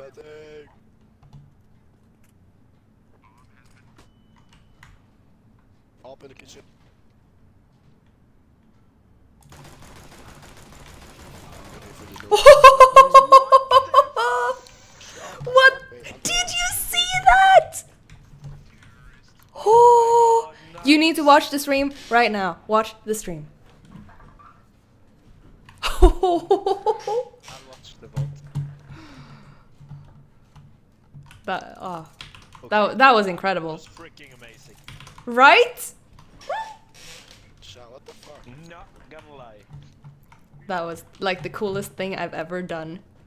Planting. Up in the kitchen. What? Did you see that? Oh, you need to watch the stream right now. Watch the stream. I'll watch the vote. That was incredible. That was freaking amazing. Right? What the fuck? Not gonna lie. That was like the coolest thing I've ever done.